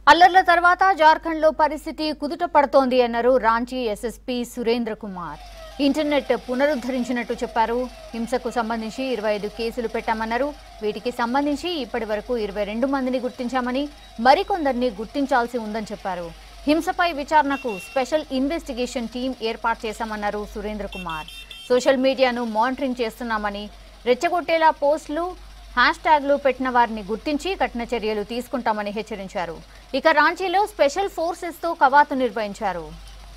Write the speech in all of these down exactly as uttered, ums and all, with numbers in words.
అల్లర్ల తర్వాత జార్ఖండ్లో పరిస్థితి కుదుట పడుతోంది అన్నారు రాంచీ ఎస్ఎస్పీ సురేంద్ర కుమార్. ఇంటర్నెట్ పునరుద్ధరించినట్టు చెప్పారు. హింసకు సంబంధించి ఇరవై ఐదు కేసులు పెట్టామన్నారు. వీటికి సంబంధించి ఇప్పటి వరకు ఇరవై రెండు మందిని గుర్తించామని, మరికొందరిని గుర్తించాల్సి ఉందని చెప్పారు. హింసపై విచారణకు స్పెషల్ ఇన్వెస్టిగేషన్ టీం ఏర్పాటు చేశామన్నారు సురేంద్ర కుమార్. సోషల్ మీడియాను మానిటరింగ్ చేస్తున్నామని, రెచ్చగొట్టేలా పోస్టులు హ్యాష్ ట్యాగ్లు పెట్టిన వారిని గుర్తించి కఠిన చర్యలు తీసుకుంటామని హెచ్చరించారు. ఇక రాంచీలో స్పెషల్ ఫోర్సెస్ తో కవాతు నిర్వహించారు.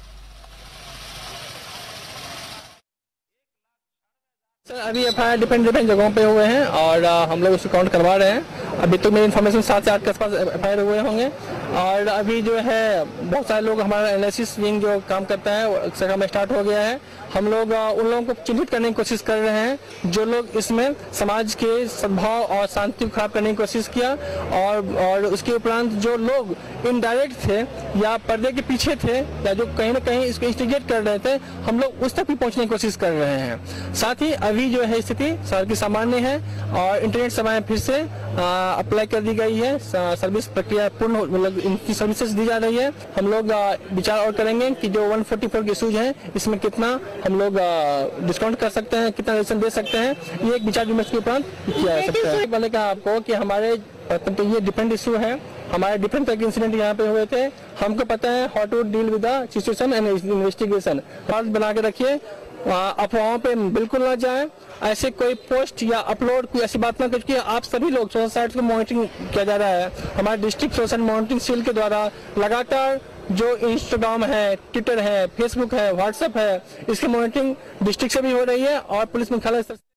सर अभी F I R depend depend जगहों पे हुए हैं और आ, हम लोग उसको काउंट करवा रहे हैं. अभी तो मेरी इन्फॉर्मेशन सात से आठ के आसपास एफ आई आर हुए होंगे और अभी जो है बहुत सारे लोग हमारा एनालिसिस विंग जो काम करता है उसका काम स्टार्ट हो गया है. हम लोग आ, उन लोगों को चिन्हित करने की कोशिश कर रहे हैं जो लोग इसमें समाज के सद्भाव और शांति को खराब करने की कोशिश किया और और उसके उपरांत जो लोग इनडायरेक्ट थे या पर्दे के पीछे थे या जो कहीं ना कहीं इसको इंस्टिगेट कर रहे थे, हम लोग उस तक भी पहुंचने की कोशिश कर रहे हैं. साथ ही अभी जो है स्थिति सर की सामान्य है और इंटरनेट सेवाएं फिर से अप्लाई कर दी गई है. सर्विस प्रक्रिया पूर्ण मतलब इनकी सर्विसेज दी जा रही है. हम लोग विचार और करेंगे कि जो एक सौ चौवालीस के इशूज हैं इसमें कितना हम लोग डिस्काउंट कर सकते हैं, कितना रिलेशन दे सकते हैं, ये एक विचार विमर्श के उपरांत किया जा सकता है. मैंने कहा आपको कि हमारे तो ये डिफरेंट इशू है. हमारे डिफरेंट तरह के इंसिडेंट यहाँ पे हुए थे. हमको पता है how to deal with the situation and investigation. बात बना के रखिए, अफवाहों पे बिल्कुल ना जाएं. ऐसे कोई पोस्ट या अपलोड कोई ऐसी बात ना करके आप सभी लोग सोशल साइट्स को मॉनिटरिंग किया जा रहा है. हमारे डिस्ट्रिक्ट सोशल मॉनिटरिंग सेल के द्वारा लगातार जो इंस्टाग्राम है, ट्विटर है, फेसबुक है, व्हाट्सएप है, इसकी मॉनिटरिंग डिस्ट्रिक्ट से भी हो रही है और पुलिस मुख्यालय